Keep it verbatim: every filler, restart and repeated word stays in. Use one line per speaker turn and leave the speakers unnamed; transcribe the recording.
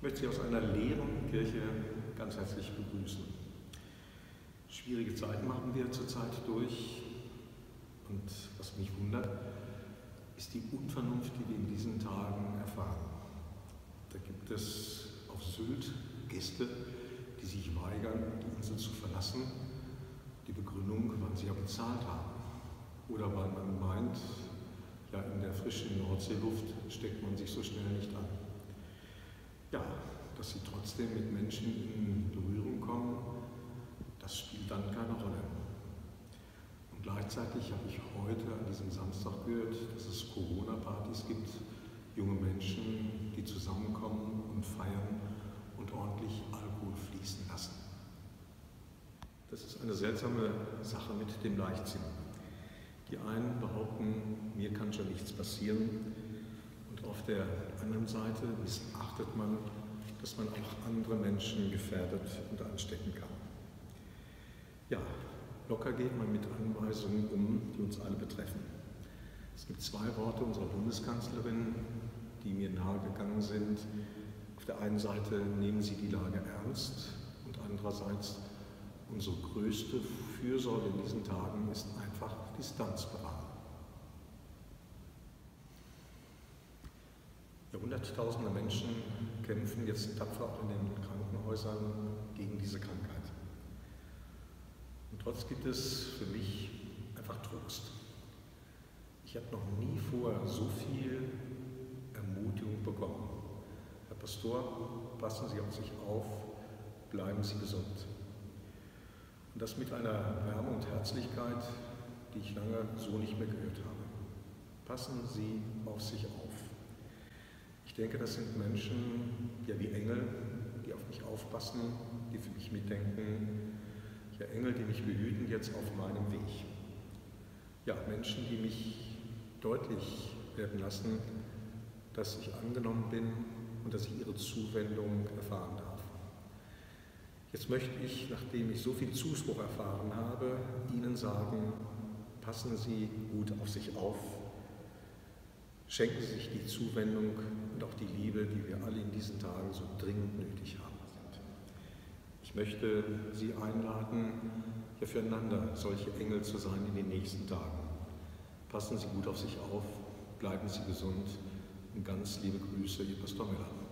möchte Sie aus einer leeren Kirche ganz herzlich begrüßen. Schwierige Zeiten machen wir zurzeit durch und was mich wundert, ist die Unvernunft, die wir in diesen Tagen erfahren. Da gibt es auf Sylt Gäste, die sich weigern, die Insel zu verlassen. Die Begründung, weil sie ja bezahlt haben. Oder weil man meint, ja, in der frischen Nordseeluft steckt man sich so schnell nicht an. Ja, dass sie trotzdem mit Menschen in Berührung kommen, das spielt dann keine Rolle. Und gleichzeitig habe ich heute an diesem Samstag gehört, dass es Corona-Partys gibt, junge Menschen, die zusammenkommen und feiern und ordentlich Alkohol fließen lassen. Das ist eine seltsame Sache mit dem Leichtsinn. Die einen behaupten, mir kann schon nichts passieren, und auf der anderen Seite missachtet man, dass man auch andere Menschen gefährdet und anstecken kann. Ja, locker geht man mit Anweisungen um, die uns alle betreffen. Es gibt zwei Worte unserer Bundeskanzlerin, die mir nahegegangen sind. Auf der einen Seite nehmen Sie die Lage ernst und andererseits unsere größte Fürsorge in diesen Tagen ist einfach Distanz bewahren. Ja, Hunderttausende Menschen kämpfen jetzt tapfer auch in den Krankenhäusern gegen diese Krankheit. Und trotzdem gibt es für mich einfach Trost. Ich habe noch nie vorher so viel Ermutigung bekommen. Herr Pastor, passen Sie auf sich auf, bleiben Sie gesund. Und das mit einer Wärme und Herzlichkeit, die ich lange so nicht mehr gehört habe. Passen Sie auf sich auf. Ich denke, das sind Menschen, ja, wie Engel, die auf mich aufpassen, die für mich mitdenken. Ja, Engel, die mich behüten jetzt auf meinem Weg. Ja, Menschen, die mich deutlich werden lassen, dass ich angenommen bin und dass ich ihre Zuwendung erfahren darf. Jetzt möchte ich, nachdem ich so viel Zuspruch erfahren habe, Ihnen sagen, passen Sie gut auf sich auf, schenken Sie sich die Zuwendung und auch die Liebe, die wir alle in diesen Tagen so dringend nötig haben. Ich möchte Sie einladen, ja, füreinander solche Engel zu sein in den nächsten Tagen. Passen Sie gut auf sich auf, bleiben Sie gesund und ganz liebe Grüße, Ihr Pastor Müller.